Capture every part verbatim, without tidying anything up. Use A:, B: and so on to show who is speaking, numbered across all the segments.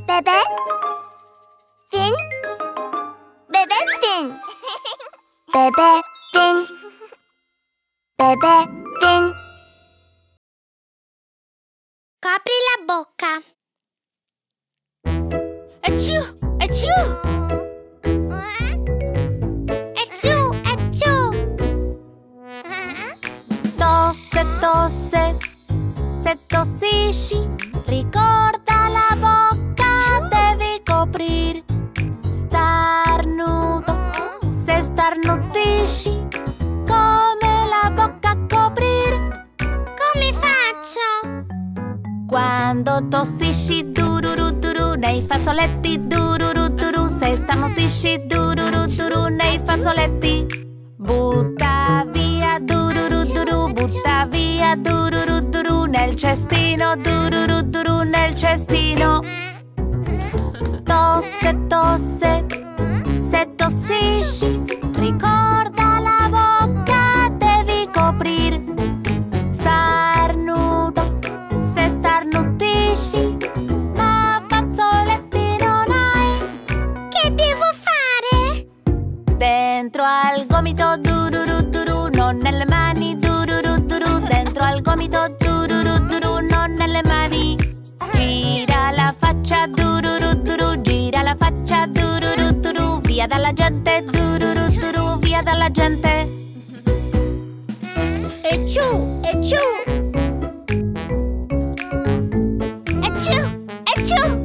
A: Bebè Fin. Bebè Fin. Bebè Fin. Bebè Fin. Copri la bocca. Ecciù, ecciù. Ecciù, ecciù.
B: Tosse, tosse, se tossisci, ricorda la bocca devi coprir. Starnuto, se starnutisci, come la bocca coprir?
A: Come faccio?
B: Quando tossisci, dururu duru, nei fazzoletti, dururu duru, se starnutisci, dururu duru, nei fazzoletti. Butta via, dururu duru, butta via, dururu duru, nel cestino, dururu duru, nel cestino. Tosse, tosse, se tossisci, ricorda la bocca devi coprir. Starnuto, se starnutisci, ma fazzoletti non hai.
A: Che devo fare?
B: Dentro al gomito, dururu duru, non nelle mani, dururu duru, dentro al gomito, dururu duru, non nelle mani. Gira la faccia, dururu duru, gira la faccia, dururu duru, via dalla gente, dururu duru, via dalla gente.
A: E giù, e giù. E giù, e giù.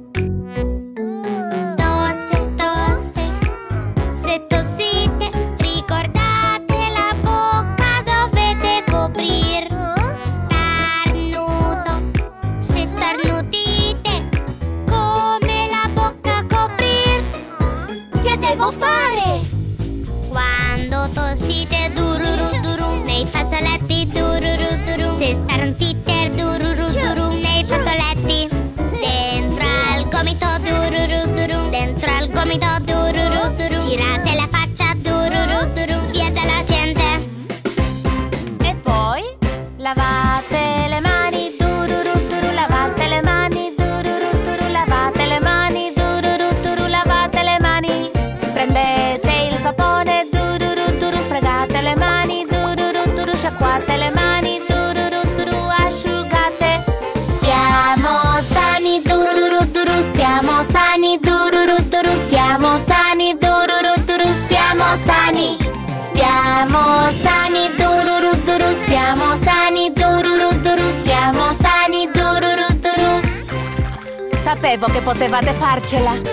A: Tosse, tosse, se tossite, ricordate la bocca dovete coprir. Starnuto, se starnutite, come la bocca coprir? Che devo fare? Quando tossite, dururu duru, nei fazzoletti, dururu duru, se starnutite, dururu duru, nei fazzoletti. Dentro al gomito, dururu duru, dentro al gomito, dururu duru, girate la faccia, dururu duru, via dalla gente.
B: E poi lavate le mani, dururu duru, lavate le mani, dururu duru, lavate le mani, dururu duru, lavate le mani. Prendete il sapone, dururu duru, sfregate le mani, dururu duru, sciacquate le mani, dururu duru, asciugate.
A: Stiamo sani, dururu duru, stiamo sani, dururu duru, stiamo sani, dururu duru, stiamo sani. Stiamo sani, dururu duru, stiamo sani, dururu duru, stiamo sani, dururu duru.
B: Sapevo che potevate farcela.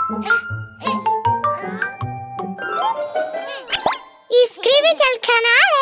A: Iscriviti al canale!